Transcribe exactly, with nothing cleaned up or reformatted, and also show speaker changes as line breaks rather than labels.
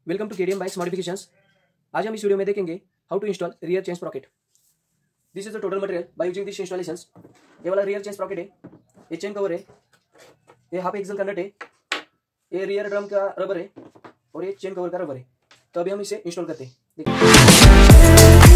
Welcome to KDM bikes modifications. आज हम इस वीडियो में देखेंगे how to install rear chain sprocket. This is the total material by using this installations. ये वाला रियर चेन स्प्रॉकेट है, ये चेन कवर है, ये हाफ एक्सल का नट है, ये रियर ड्रम का रबर है और ये चेन कवर का रबर है। तो अभी हम इसे इंस्टॉल करते हैं। देखिए